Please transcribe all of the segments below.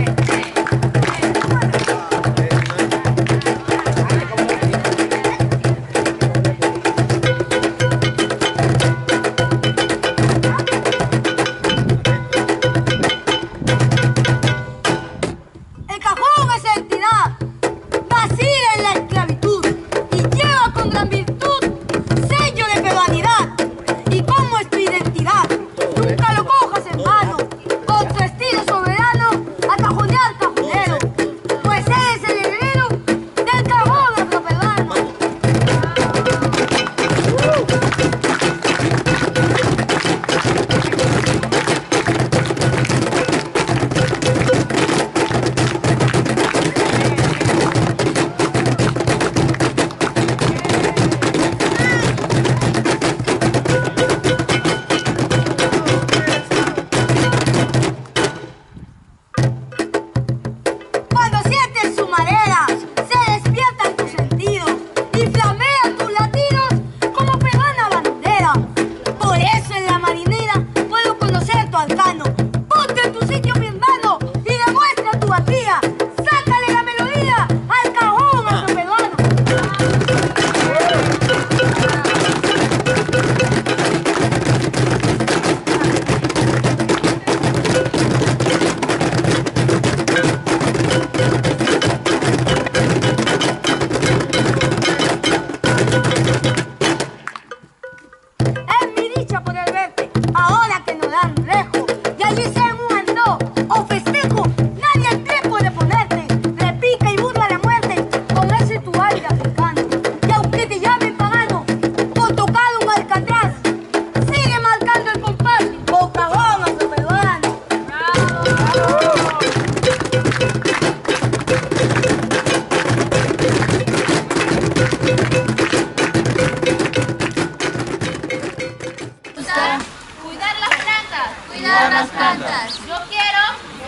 Cuidar las plantas. Yo quiero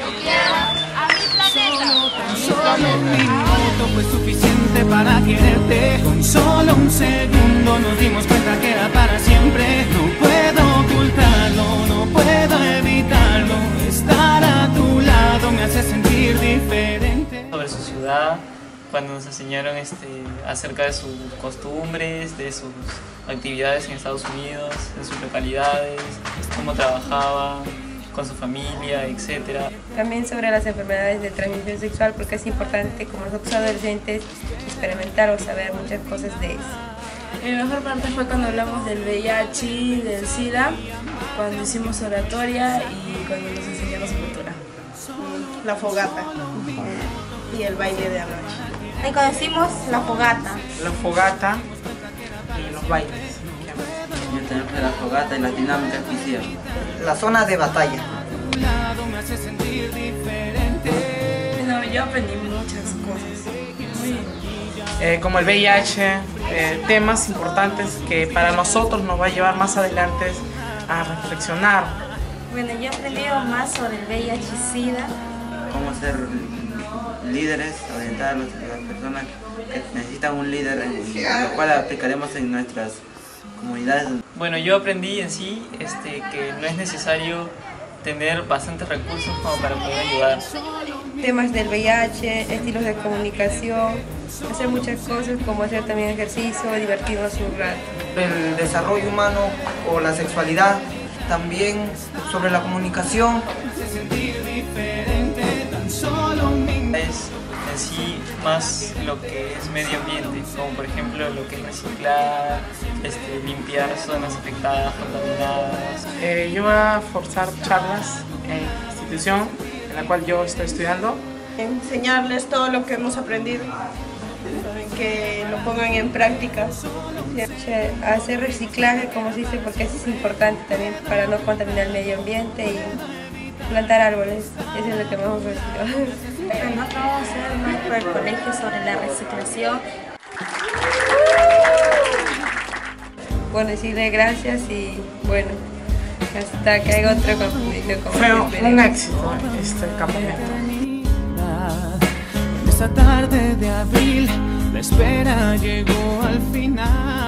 a mi planeta. Solo un minuto fue suficiente para quererte. Con solo un segundo nos dimos cuenta que era para siempre. No puedo ocultarlo, no puedo evitarlo. Estar a tu lado me hace sentir diferente. Sobre su ciudad, cuando nos enseñaron acerca de sus costumbres, de sus actividades en Estados Unidos, en sus localidades, cómo trabajaba con su familia, etc. También sobre las enfermedades de transmisión sexual, porque es importante como nosotros adolescentes experimentar o saber muchas cosas de eso. Mi mejor parte fue cuando hablamos del VIH, del SIDA, cuando hicimos oratoria y cuando nos enseñamos cultura. La fogata y el baile de anoche. Ahí conocimos la fogata. La fogata y los bailes. Yo también fui a la fogata y las dinámicas que hicieron. La zona de batalla. No, yo aprendí muchas cosas. Como el VIH, temas importantes que para nosotros nos va a llevar más adelante a reflexionar. Bueno, yo he aprendido más sobre el VIH y SIDA. Cómo ser líderes, orientar a las personas que necesitan un líder, lo cual aplicaremos en nuestras comunidades. Bueno, yo aprendí en sí que no es necesario tener bastantes recursos como para poder ayudar. Temas del VIH, estilos de comunicación, hacer muchas cosas como hacer también ejercicio, divertirnos un rato. El desarrollo humano o la sexualidad, también sobre la comunicación. Es en sí más lo que es medio ambiente, como por ejemplo lo que es reciclar, limpiar zonas afectadas, contaminadas. Yo voy a forzar charlas en la institución en la cual yo estoy estudiando. Enseñarles todo lo que hemos aprendido, que lo pongan en práctica. Hacer reciclaje, como se dice, porque eso es importante también para no contaminar el medio ambiente y plantar árboles. Eso es lo que más me ofreció. Nosotros vamos a hacer más por el colegio sobre la reciclación. Bueno, decirle gracias y bueno, hasta que haya otro conflicto. Fue un éxito este campamento. En esa tarde de abril, la espera llegó al final.